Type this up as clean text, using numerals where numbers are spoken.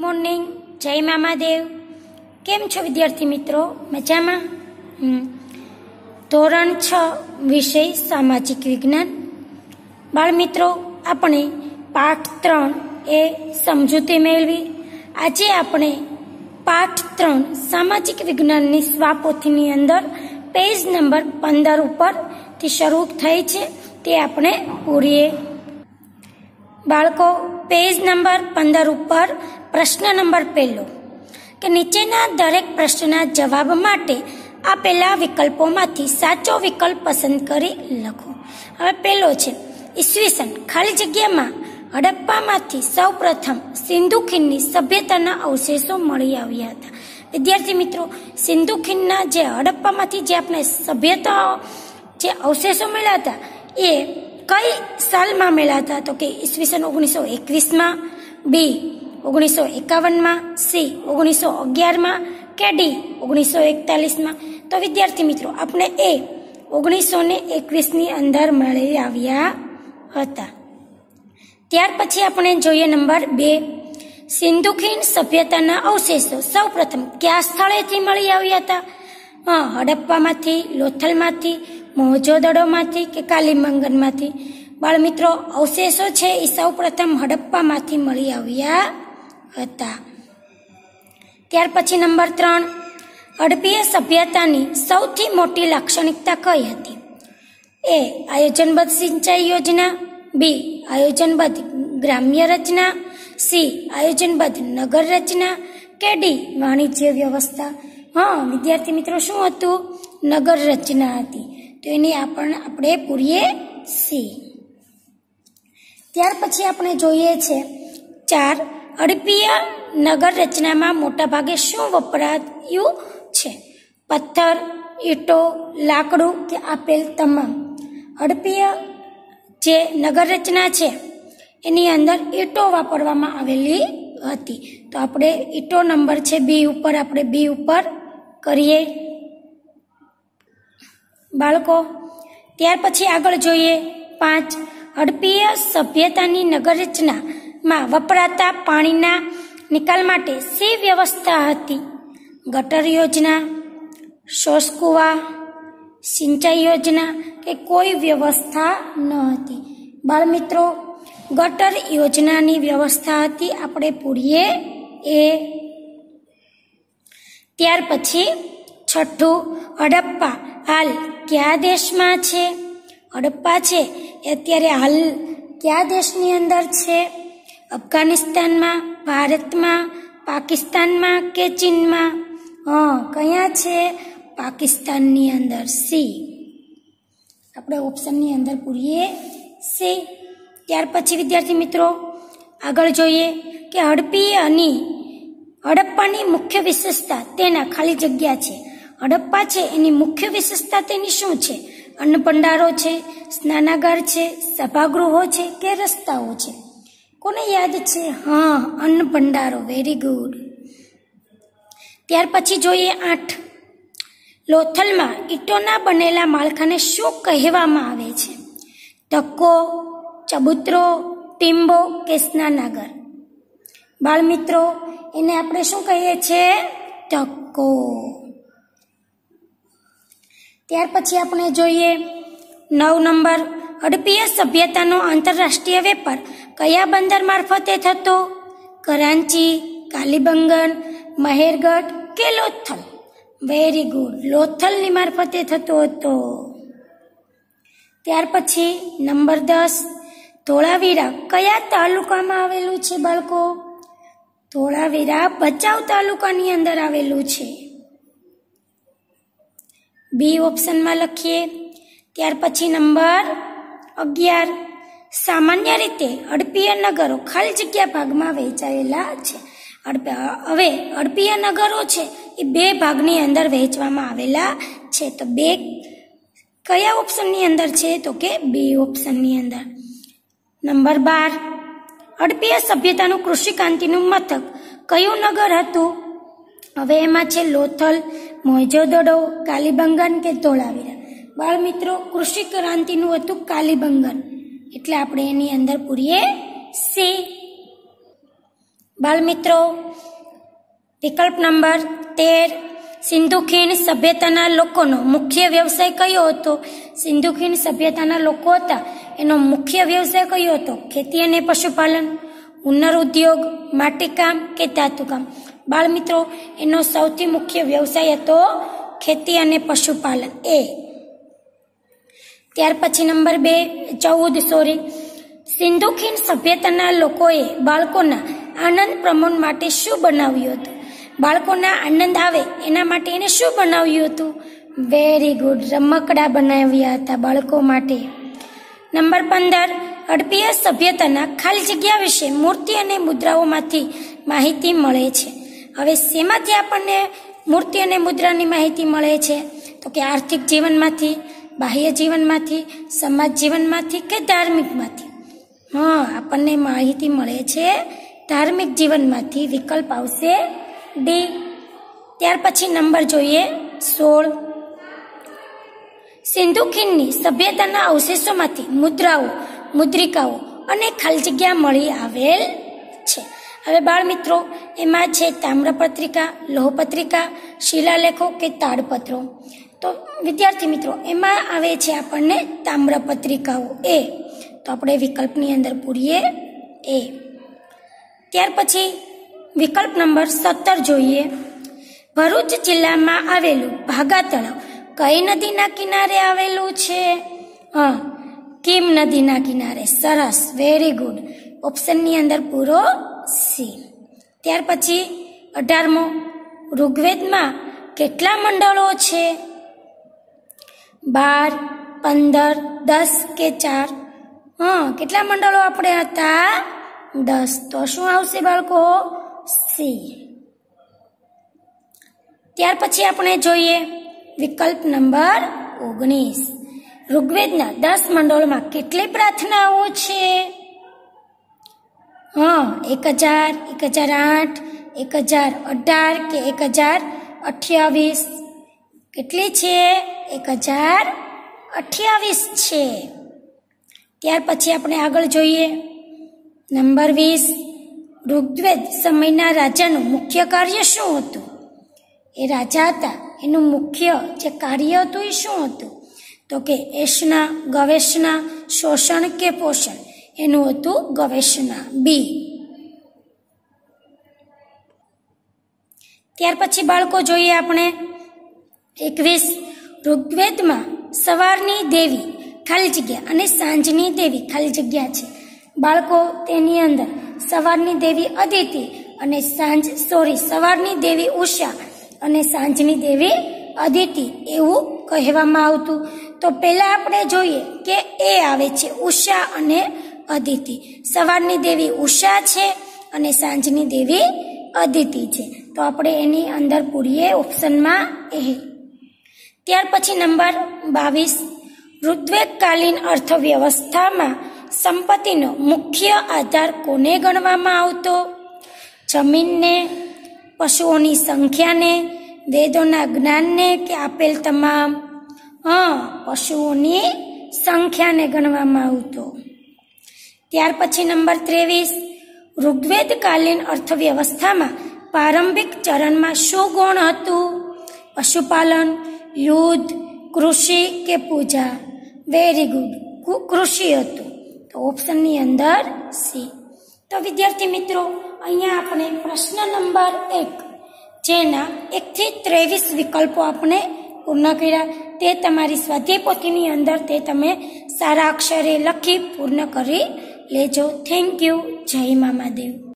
Morning, જય મામાદેવ. કેમ છો વિદ્યાર્થી મિત્રો? મજામાં? ધોરણ 6 વિષય સામાજિક વિજ્ઞાન. બાળ મિત્રો, આપણે પાઠ 3 એ સમજૂતી મેળવી. આજે આપણે પાઠ 3 સામાજિક વિજ્ઞાનની સ્વાપોથીની અંદર પેજ નંબર 15 ઉપરથી શરૂ થઈ છે તે આપણે પૂરીએ. બાળકો, પેજ નંબર 15 ઉપર પ્રશ્ન નંબર 1 કે નીચેના દરેક પ્રશ્નના જવાબ માટે આપેલા વિકલ્પોમાંથી સાચો વિકલ્પ પસંદ કરી લખો. હવે પહેલો છે ઈસવીસન ખાલી જગ્યામાં હડપ્પામાંથી સૌ પ્રથમ સિંધુ ખીણની સભ્યતાના અવશેષો મળી આવ્યા હતા. વિદ્યાર્થી મિત્રો, સિંધુ ખીણના જે હડપ્પામાંથી જે આપણે સભ્યતા જે અવશેષો મળ્યા હતા એ કઈ સાલમાં મળ્યા હતા? તો કે ઈસવીસન 1921માં, બી 1951માં, સી 1911માં કે ડી 1941માં. તો વિદ્યાર્થી મિત્રો, આપણે એ 1921ની અંદર મળી આવ્યા હતા. ત્યાર પછી આપણે જોઈએ નંબર 2, સિંધુ ખીણ સભ્યતાના અવશેષો સૌ પ્રથમ કયા સ્થળેથી મળી આવ્યા હતા? હડપ્પામાંથી, લોથલમાંથી, મોહેંજો-દડોમાંથી કે કાલીબંગનમાંથી? બાળ મિત્રો, અવશેષો છે એ સૌ પ્રથમ હડપ્પામાંથી મળી આવ્યા હતા. ત્યાર પછી નંબર 3, હડપ્પીય સભ્યતાની સૌથી મોટી લાક્ષણિકતા કઈ હતી? એ આયોજનબદ્ધ સિંચાઈ યોજના, બી આયોજનબદ્ધ ગ્રામ્ય રચના, સી આયોજનબદ્ધ નગર રચના કે ડી વાણિજ્ય વ્યવસ્થા? વિદ્યાર્થી મિત્રો, શું હતું? નગર રચના હતી. તો એની આપણે પૂરીએ સી. ત્યાર પછી આપણે જોઈએ છે 4, હડપ્પીય નગર રચનામાં મોટા ભાગે શું વપરાયું છે? પથ્થર, ઈંટો, લાકડું કે આપેલ તમામ? હડપ્પીય જે નગર રચના છે એની અંદર ઈંટો વાપરવામાં આવેલી હતી. તો આપણે ઈંટો નંબર છે બી ઉપર, આપણે બી ઉપર કરીએ બાળકો. ત્યાર પછી આગળ જોઈએ 5, હડપ્પીય સભ્યતાની નગર રચનામાં વપરાતા પાણીના નિકાલ માટે શી વ્યવસ્થા હતી? ગટર યોજના, શોષકુવા, સિંચાઈ યોજના કે કોઈ વ્યવસ્થા ન હતી? બાળ મિત્રો, ગટર યોજનાની વ્યવસ્થા હતી. આપણે પૂરીએ એ. ત્યાર પછી 6, હડપ્પા હાલ કયા દેશમાં છે? હડપ્પા છે એ અત્યારે હાલ કયા દેશની અંદર છે? અફઘાનિસ્તાનમાં, ભારતમાં, પાકિસ્તાનમાં કે ચીનમાં? કયા છે? પાકિસ્તાનની અંદર, સી. આપણે ઓપ્શનની અંદર પૂરીએ સી. ત્યાર પછી વિદ્યાર્થી મિત્રો આગળ જોઈએ કે હડપ્પાની મુખ્ય વિશેષતા તેના ખાલી જગ્યા છે. હડપ્પા છે એની મુખ્ય વિશેષતા તેની શું છે? અન્ન ભંડારો છે, સ્નાનાગાર છે, સભાગૃહો છે કે રસ્તાઓ છે? કોને યાદ છે? અન્ન ભંડારો. Very good. ત્યાર પછી જોઈએ 8, લોથલમાં ઈંટોના બનેલા માળખાને શું કહેવામાં આવે છે? ધક્કો, ચબૂતરો, ટીમ્બો કે સ્નાનાગાર? બાળ મિત્રો, એને આપણે શું કહીએ છીએ? ધક્કો. ત્યાર પછી આપણે જોઈએ 9 નંબર, હડપ્પીય સભ્યતાનો આંતરરાષ્ટ્રીય વેપાર કયા બંદર મારફતે થતો? કરાંચી, કાલીબંગન, મહેરગઢ કે લોથલ? વેરી ગુડ, લોથલની મારફતે થતો હતો. ત્યાર પછી નંબર 10, ધોળાવીરા કયા તાલુકામાં આવેલું છે બાળકો? ધોળાવીરા ભચાઉ તાલુકાની અંદર આવેલું છે. બી ઓપ્શનમાં લખીએ. ત્યાર પછી નંબર 11, સામાન્ય રીતે હડપ્પીય નગરો ખાલી જગ્યા ભાગમાં વહેંચાયેલા છે. હવે હડપ્પીય નગરો છે એ 2 ભાગની અંદર વહેંચવામાં આવેલા છે. તો 2 કયા ઓપ્શનની અંદર છે? તો કે બી ઓપ્શનની અંદર. નંબર 12, હડપ્પીય સભ્યતાનું કૃષિક્રાંતિનું મથક કયું નગર હતું? હવે એમાં છે લોથલ, મોહેંજો-દડો, કાલીબંગન કે ધોળાવીરા? બાળ મિત્રો, કૃષિ ક્રાંતિનું હતું કાલીબંગન, એટલે આપણે એની અંદર પૂરીએ સી. બાળમિત્રો, વિકલ્પ નંબર 13, સિંધુ ખીણ સભ્યતાના લોકોનો મુખ્ય વ્યવસાય કયો હતો? સિંધુ ખીણ સભ્યતાના લોકો હતા એનો મુખ્ય વ્યવસાય કયો હતો? ખેતી અને પશુપાલન, હુનર ઉદ્યોગ, માટીકામ કે ધાતુકામ? બાળમિત્રો, એનો સૌથી મુખ્ય વ્યવસાય હતો ખેતી અને પશુપાલન એ. ત્યાર પછી નંબર 14, સિંધુ ખીણ સભ્યતાના લોકોએ બાળકોના આનંદ પ્રમોદ માટે શું બનાવ્યું હતું? બાળકોના આનંદ આવે એના માટે એને શું બનાવ્યું હતું? વેરી ગુડ, રમકડા બનાવ્યા હતા બાળકો માટે. નંબર 15, હડપ્પીય સભ્યતાના ખાલી જગ્યા વિશે મૂર્તિ અને મુદ્રાઓમાંથી માહિતી મળે છે. હવે શેમાંથી આપણને મૂર્તિ અને મુદ્રાની માહિતી મળે છે? તો કે આર્થિક જીવનમાંથી, બાહ્ય જીવનમાંથી, સમાજ જીવનમાંથી કે ધાર્મિકમાંથી? આપણને માહિતી મળે છે ધાર્મિક જીવનમાંથી. વિકલ્પ આવશે ડી. ત્યાર પછી નંબર જોઈએ 16, સિંધુ ખીણની સભ્યતાના અવશેષોમાંથી મુદ્રાઓ, મુદ્રિકાઓ અને ખાલી જગ્યા મળી આવેલ છે. હવે બાળમિત્રો, એમાં છે તામ્રપત્રિકા, લોહપત્રિકા, શિલાલેખો કે તાડપત્રો? તો વિદ્યાર્થી મિત્રો, એમાં આવે છે આપણને તામ્રપત્રિકાઓ એ. તો આપણે વિકલ્પની અંદર પૂરીએ એ. ત્યાર પછી વિકલ્પ નંબર 17 જોઈએ. ભરૂચ જિલ્લામાં આવેલું ભાગા તળાવ કઈ નદીના કિનારે આવેલું છે? કીમ નદીના કિનારે. સરસ, વેરી ગુડ. ઓપ્શનની અંદર પૂરો સી. ત્યાર પછી 18મો, ઋગ્વેદમાં કેટલા મંડળો છે? 12, 15, 10 કે 4? કેટલા મંડળો આપણે હતા? 10. તો શું આવશે બાળકો? સી. ત્યાર પછી આપણે જોઈએ વિકલ્પ નંબર 19, ઋગ્વેદના 10 મંડળોમાં કેટલી પ્રાર્થનાઓ છે? 1000, 1008, 1018 કે 1028? કેટલી છે? 1028 છે. ત્યાર પછી આપણે આગળ જોઈએ નંબર 20, ઋગ્વેદ સમયના રાજાનું મુખ્ય કાર્ય શું હતું? એ રાજા હતા, એનું મુખ્ય જે કાર્ય હતું એ શું હતું? તો કે એષણા, ગવેષણા, શોષણ કે પોષણ? એનું હતું ગવેષણા, બી. ત્યાર પછી બાળકો જોઈએ આપણે 21, ઋગ્વેદમાં સવારની દેવી ખાલી જગ્યા અને સાંજની દેવી ખાલી જગ્યા છે. બાળકો, તેની અંદર સવારની દેવી અદિતિ અને સવારની દેવી ઉષા અને સાંજની દેવી અદિતિ એવું કહેવામાં આવતું. તો પહેલા આપણે જોઈએ કે એ આવે છે ઉષા અને અદિતિ. સવારની દેવી ઉષા છે અને સાંજની દેવી અદિતિ છે. તો આપણે એની અંદર પૂરીએ ઓપ્શનમાં એ. ત્યાર પછી નંબર 22, ઋગ્વેદકાલીન અર્થવ્યવસ્થામાં સંપત્તિનો મુખ્ય આધાર કોને ગણવામાં આવતો? જમીનને, પશુઓની સંખ્યાને, વેદોના જ્ઞાનને કે આપેલ તમામ? પશુઓની સંખ્યાને ગણવામાં આવતો. ત્યાર પછી નંબર 23, ઋગ્વેદકાલીન અર્થવ્યવસ્થામાં પ્રારંભિક ચરણમાં શું ગુણ હતું? પશુપાલન, યુદ્ધ, કૃષિ કે પૂજા? વેરી ગુડ, કૃષિ હતું. તો ઓપ્શનની અંદર સી. તો વિદ્યાર્થી મિત્રો, અહીંયા આપણે પ્રશ્ન નંબર 1 જેના 1 થી 23 વિકલ્પો આપણે પૂર્ણ કર્યા. તે તમારી સ્વાધ્યાય પોથીની અંદર તે તમે સારા અક્ષરે લખી પૂર્ણ કરી લેજો. Thank you. જય મામાદેવ.